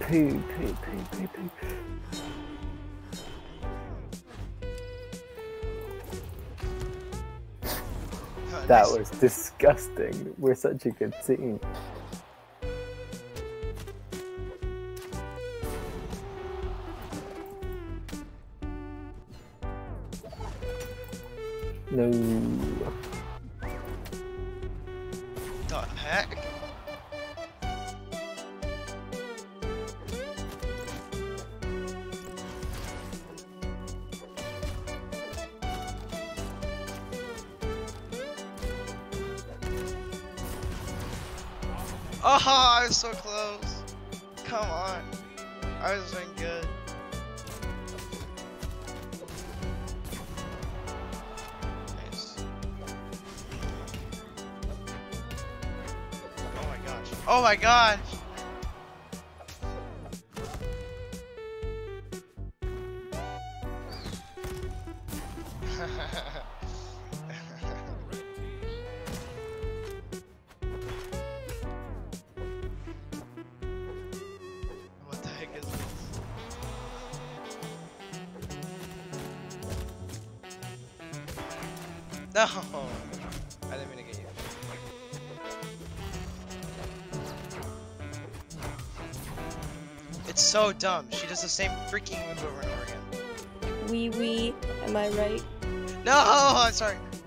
Poo, poo, poo, poo, poo. Oh, That nice. was disgusting. We're such a good team. No. The heck? Oh, I was so close. Come on. I was doing good. Nice. Oh my gosh. Oh my gosh. What the heck is this? No! I didn't mean to get you. It's so dumb. She does the same freaking move over and over again. Wee wee, am I right? No! I'm sorry.